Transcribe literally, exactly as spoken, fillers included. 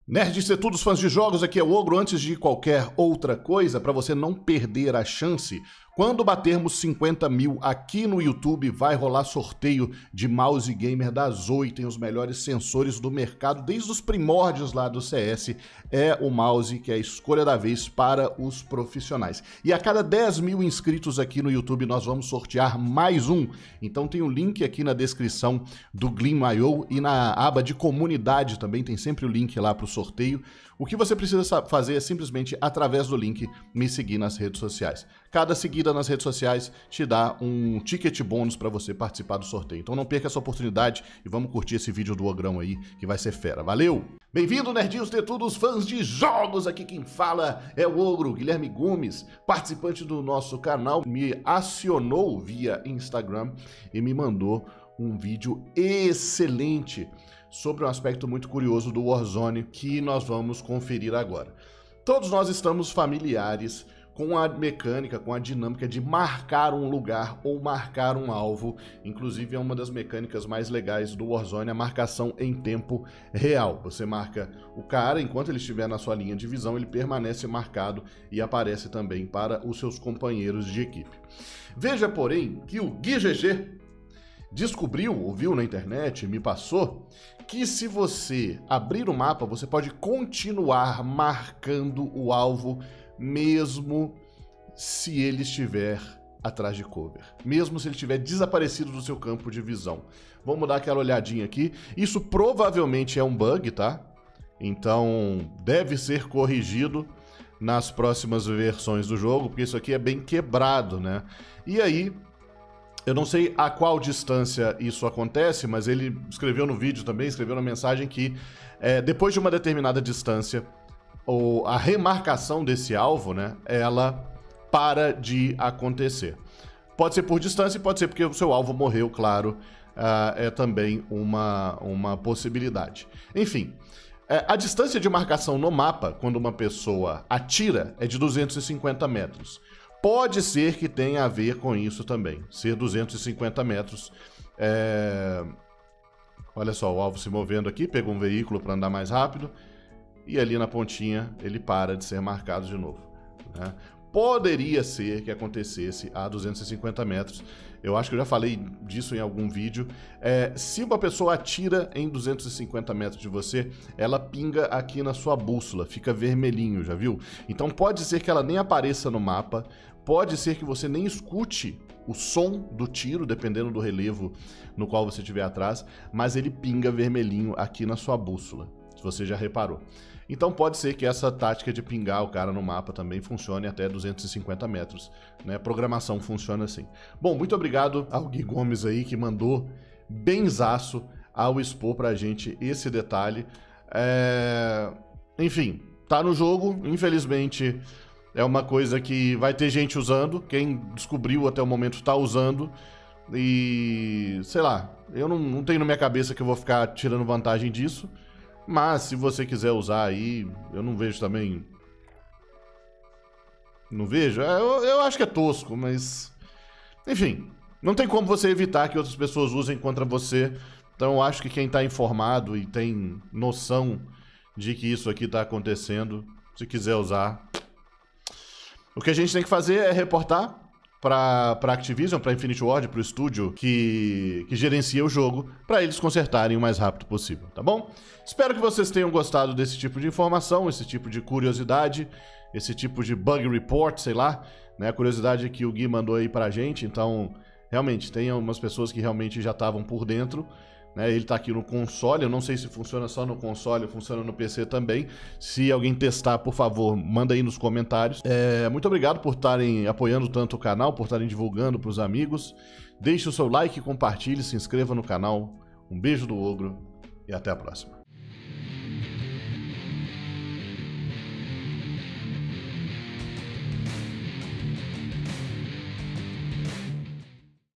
Nerds e todos fãs de jogos, aqui é o Ogro. Antes de qualquer outra coisa, para você não perder a chance, quando batermos cinquenta mil aqui no YouTube, vai rolar sorteio de mouse gamer da Zoe. Tem os melhores sensores do mercado, desde os primórdios lá do C S. É o mouse que é a escolha da vez para os profissionais. E a cada dez mil inscritos aqui no YouTube, nós vamos sortear mais um. Então tem o link aqui na descrição do Gleam ponto i o e na aba de comunidade também tem sempre o link lá para o sorteio. O que você precisa fazer é simplesmente, através do link, me seguir nas redes sociais. Cada seguida nas redes sociais te dá um ticket bônus para você participar do sorteio. Então não perca essa oportunidade e vamos curtir esse vídeo do Ogrão aí, que vai ser fera. Valeu! Bem-vindo, nerdinhos de todos, fãs de jogos! Aqui quem fala é o Ogro, Guilherme Gomes, participante do nosso canal. Me acionou via Instagram e me mandou um vídeo excelente sobre um aspecto muito curioso do Warzone que nós vamos conferir agora. Todos nós estamos familiares com a mecânica, com a dinâmica de marcar um lugar ou marcar um alvo. Inclusive é uma das mecânicas mais legais do Warzone, a marcação em tempo real. Você marca o cara, enquanto ele estiver na sua linha de visão, ele permanece marcado e aparece também para os seus companheiros de equipe. Veja, porém, que o Gui G G descobriu, ouviu na internet, me passou, que se você abrir o mapa, você pode continuar marcando o alvo mesmo se ele estiver atrás de cover, mesmo se ele estiver desaparecido do seu campo de visão. Vamos dar aquela olhadinha aqui. Isso provavelmente é um bug, tá? Então deve ser corrigido nas próximas versões do jogo, porque isso aqui é bem quebrado, né? E aí, eu não sei a qual distância isso acontece, mas ele escreveu no vídeo também, escreveu na mensagem que é, depois de uma determinada distância, ou a remarcação desse alvo, né, ela para de acontecer. Pode ser por distância e pode ser porque o seu alvo morreu, claro, uh, é também uma, uma possibilidade. Enfim, é, a distância de marcação no mapa, quando uma pessoa atira, é de duzentos e cinquenta metros. Pode ser que tenha a ver com isso também, ser duzentos e cinquenta metros. É... Olha só, o alvo se movendo aqui, pegou um veículo para andar mais rápido, e ali na pontinha ele para de ser marcado de novo, né? Poderia ser que acontecesse a duzentos e cinquenta metros. Eu acho que eu já falei disso em algum vídeo. É, se uma pessoa atira em duzentos e cinquenta metros de você, ela pinga aqui na sua bússola, fica vermelhinho, já viu? Então pode ser que ela nem apareça no mapa, pode ser que você nem escute o som do tiro, dependendo do relevo no qual você estiver atrás, mas ele pinga vermelhinho aqui na sua bússola, se você já reparou. Então pode ser que essa tática de pingar o cara no mapa também funcione até duzentos e cinquenta metros, né? Programação funciona assim. Bom, muito obrigado ao Gui Gomes aí, que mandou benzaço ao expor pra gente esse detalhe. É... Enfim, tá no jogo, infelizmente é uma coisa que vai ter gente usando, quem descobriu até o momento tá usando, e sei lá, eu não, não tenho na minha cabeça que eu vou ficar tirando vantagem disso. Mas se você quiser usar aí, eu não vejo também... Não vejo? Eu, eu acho que é tosco, mas... Enfim, não tem como você evitar que outras pessoas usem contra você. Então eu acho que quem tá informado e tem noção de que isso aqui tá acontecendo, se quiser usar... O que a gente tem que fazer é reportar para a Activision, para Infinity Ward, para o estúdio que, que gerencia o jogo, para eles consertarem o mais rápido possível, tá bom? Espero que vocês tenham gostado desse tipo de informação, esse tipo de curiosidade, esse tipo de bug report, sei lá, né? A curiosidade que o Gui mandou aí pra gente, então, realmente, tem algumas pessoas que realmente já estavam por dentro, né? Ele tá aqui no console, eu não sei se funciona só no console ou funciona no P C também. Se alguém testar, por favor, manda aí nos comentários. É, muito obrigado por estarem apoiando tanto o canal, por estarem divulgando pros amigos. Deixe o seu like, compartilhe, se inscreva no canal. Um beijo do Ogro e até a próxima.